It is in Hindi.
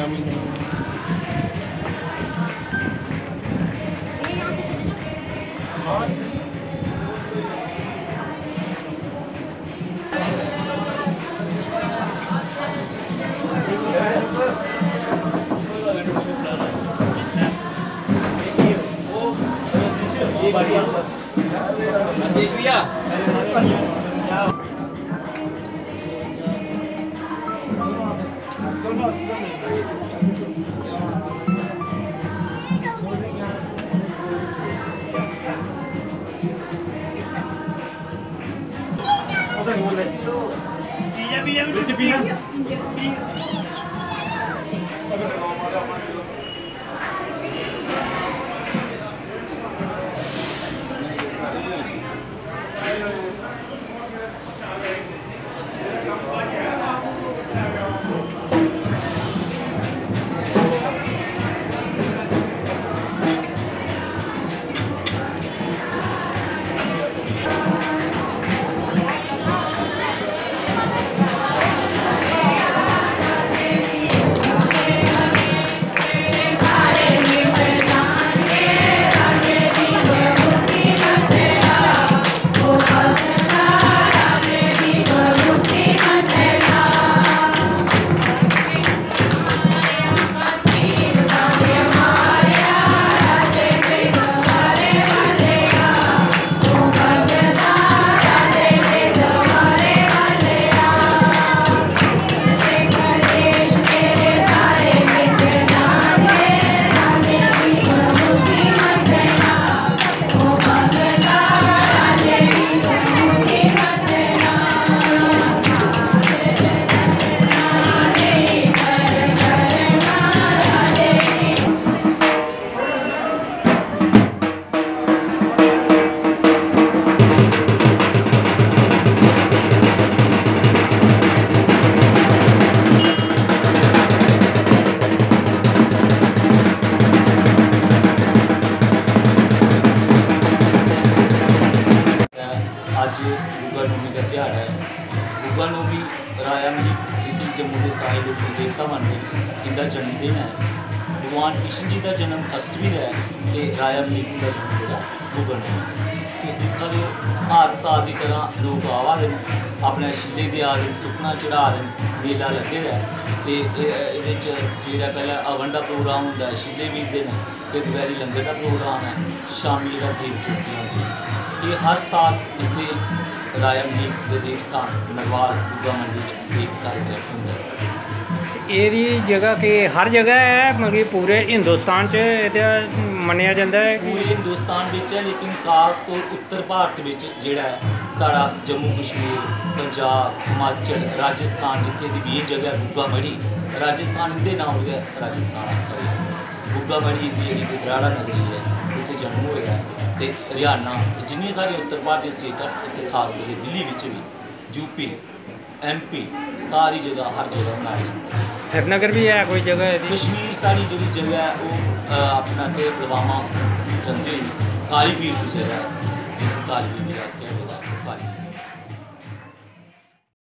गुग्गा नौमी राया मलिक जिसी जम्मू के सारे लोग देवता मनते इनका जन्मदिन है। भगवान कृष्ण जी का जन्म अष्टमी है तो राया मलिक का जन्म जो गुग्गा नौमी। तुम दिखा दो हर साल की तरह लोग आवा दे अपने शिले दे आ रहे सुखना चढ़ा रहे मेला लगे है। तो सवेरे पहले हवन का प्रोग्राम होता है, शिले बीजते हैं, फिर दोपहरी लंगर का प्रोग्राम है, शामी का देव चौकी होती है। ये हर साल इतने राया मलिक के देवस्थान नरवाल गुग्गा मंडी एक कार्यक्रम होंगे। ये जगह कि हर जगह है मतलब पूरे हिंदुस्तान च मन्निया जाता है। पूरे हिंदुस्तान है लेकिन खास तौर उत्तर भारत में जोड़ा साड़ा जम्मू कश्मीर पंजाब हिमाचल राजस्थान जितने की 20 जगह गुग्गा मड़ी राजस्थान इंदे नाम हो राजस्थान आता है। गुग्गा मड़ी की जी गुजराड़ा नगरी है उत्थे जन्म होया तो हरियाणा जिन्नी सारी उत्तर भारतीय स्टेट है इतने खास करके दिल्ली भी यूपी MP सारी जगह हर जगह बनाई जाती है। श्रीनगर भी है कोई जगह कश्मीर सारी जी जगह है वो अपना के पुलवामा जंदे काली पीर की जगह है जिस काली पीर की